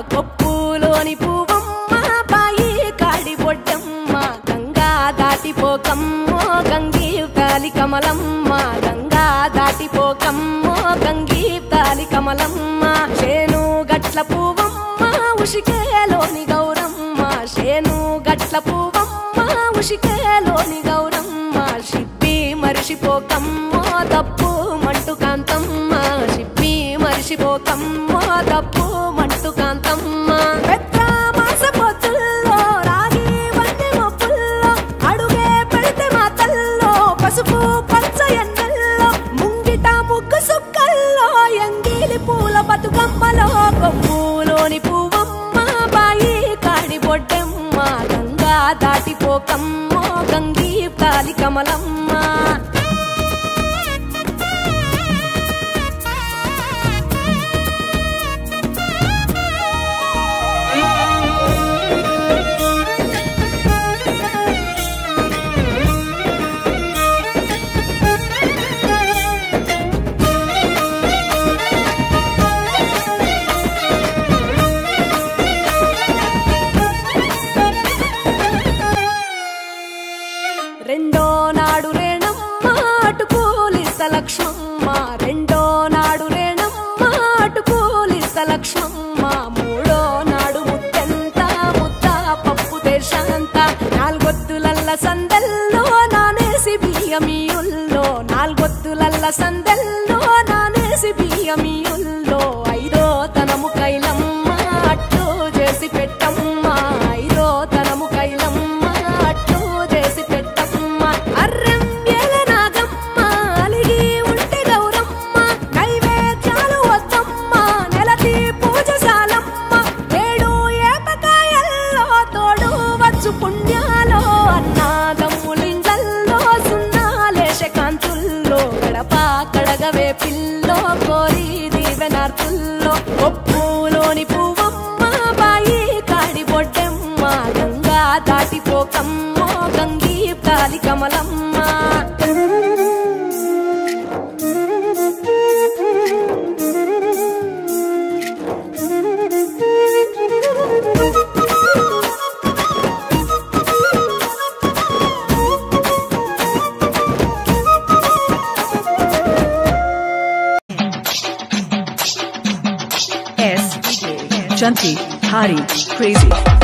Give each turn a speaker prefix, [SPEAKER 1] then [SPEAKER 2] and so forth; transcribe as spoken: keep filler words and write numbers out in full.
[SPEAKER 1] కొప్పులోని పువ్వమ్మ బాయి కాడి బొడ్డమ్మ గంగా దాటిపోకమ్మో గంగీ తాలి కమలమ్మ గంగా దాటిపోకమ్మో గంగీ తాలి కమలమ్మ శేను గట్ల పువ్వమ్మ ఉషికేలోని గౌరమ్మ శేను గట్ల పువ్వమ్మ ఉషికేలోని గౌరమ్మ షిప్పి మరిషిపోకమ్మో తప్పు మంటు కాంతమ్మ షిప్పి మరిషిపోకమ్మో తప్పు మంటు కాంతమ్మ పెద్ద మాస పొత్తుల్లో రాగి వన్నె మొప్పుల్లో అడుగే పెడితే మా తల్లో పసుపు పచ్చ ఎన్నెల్లో ముంగిట ముగ్గు సుక్కల్లో ఎంగిలి పూల బతుకమ్మలో కొప్పులోని పువ్వమ్మ బాయి కాడి బొడ్డమ్మ గంగా దాటిపోకమ్మో గంగీ తాలి కమలమ్మ రెండో నాడు రేణమ్మ అటుకూలిస్త లక్ష్మమ్మ రెండో నాడు రేణమ్మ అటుకూలిస్త లక్ష్మమ్మ మూడో నాడు ముత్తెంత ముద్ద పప్పు దేశంత నాలుగొత్తులల్ల సందెల్లో నానేసి బియ్యమియుల్లో నాలుగొత్తులల్ల సందెల్లో నానేసి బియ్యమియుల్లో ఐదో తనము కైలమ్మ అట్టు చేసి పెట్టమ్మ ఐదో తనము కైలమ్మ అట్టు చేసి పెట్టమ్మ అర్రం ఏల నాగమ్మ అలిగి ఉంటే గౌరమ్మ నైవేద్యాలు వద్దమ్మ నెలతి పూజశాలమ్మ ఏడు ఏపకాయల్లో తోడు వచ్చు పుణ్యాలో అన్నాదమ్ములింగల్లో సున్నాలేశ కాంతుల్లో గడప కడగవే పిల్లో కోరి దీవెనార్తుల్లో కొప్పులోని పువ్వమ్మ బాయి కాడి బొడ్డమ్మ గంగా దాటిపోకమ్మో గంగీ తాలి Kamalamma
[SPEAKER 2] S. Janti, Hari, Crazy.